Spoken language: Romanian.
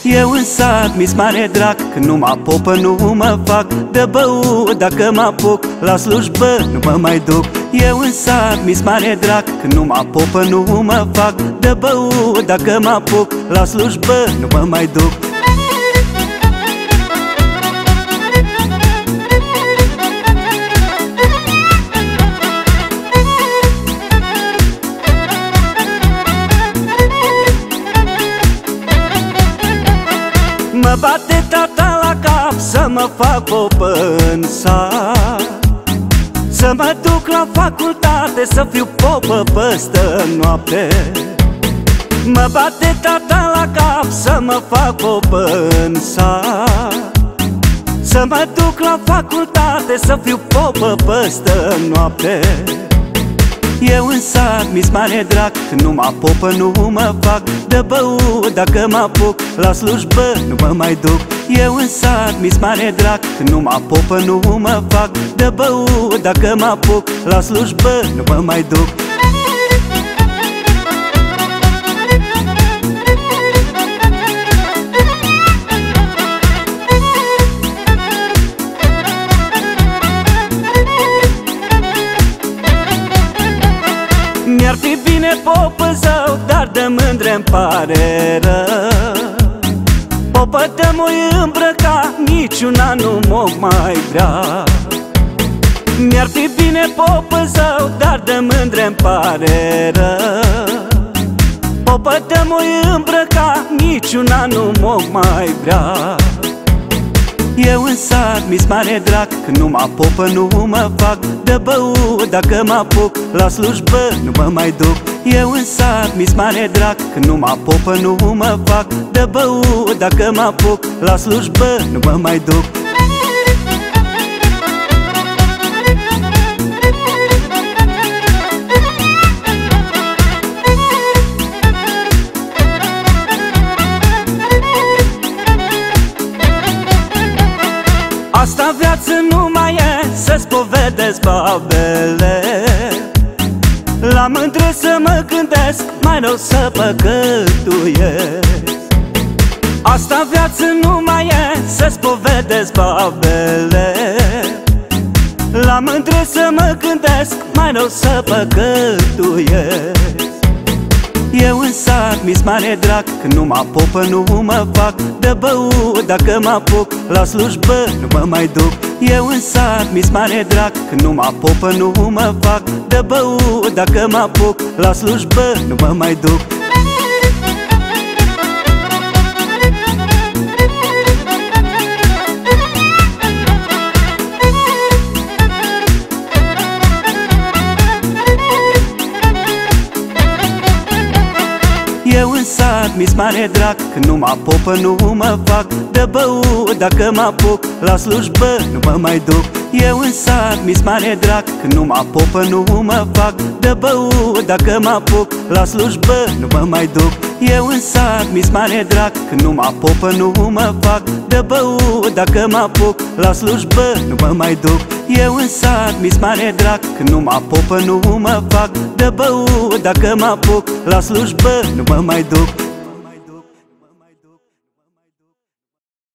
Eu în sat mi-s mare drag, când nu mă apopă nu mă fac de băut. Dacă mă apuc la slujbă nu mă mai duc. Eu în sat mi-s mare drag, când nu mă apopă nu mă fac de băut. Dacă mă apuc la slujbă nu mă mai duc. Mă bate tata la cap să mă fac popă în sat, să mă duc la facultate, să fiu popă păstă noapte. Mă bate tata la cap să mă fac popă în sat, să mă duc la facultate, să fiu popă păstă noapte. Eu în sat mi-s mare drag, când nu mă apopă nu mă fac de băut. Dacă mă apuc la slujbă nu mă mai duc. Eu în sat mi-s mare drag, când nu mă apopă nu mă fac de băut. Dacă mă apuc la slujbă nu mă mai duc. Mi-ar fi bine popă zău, dar de mândre-mi pare rău. Popă de mă îmbrăca, niciuna nu mă mai vrea. Mi-ar fi bine popă zău, dar de mândre-mi pare rău. Popă de mă îmbrăca, niciuna nu mă mai vrea. Eu în sat mi-s mare drag, când nu mă apopă nu mă fac de băut. Dacă mă apuc la slujbă nu mă mai duc. Eu în sat mi-s mare drag, când nu mă apopă nu mă fac de băut. Dacă mă apuc la slujbă nu mă mai duc. Asta viață nu mai e, să spovedesc babele. La mândre să mă gândesc, mai rău să păcătuiesc. Asta viață nu mai e, să spovedesc babele. La mândre să mă gândesc, mai rău să păcătuiesc. Eu în sat mi-s mare drag, când nu mă apopă nu mă fac de băut. Dacă mă apuc la slujbă nu mă mai duc. Eu în sat mi-s mare drag, când nu mă apopă nu mă fac de băut. Dacă mă apuc la slujbă nu mă mai duc. Eu în sat mi-s mare drag, când nu mă apopă nu mă fac de băut. Dacă mă apuc la slujbă nu mă mai duc. Eu în sat mi-s mare drag, când nu mă apopă nu mă fac de băut. Dacă mă apuc la slujbă nu mă mai duc. Eu în sat mi-s mare drag, când nu mă apopă nu mă fac de băut. Dacă mă apuc la slujbă nu mă mai duc. Eu în sat mi-s mare drag, când nu mă apopă nu mă fac de băut. Dacă mă apuc la slujbă nu mă mai duc.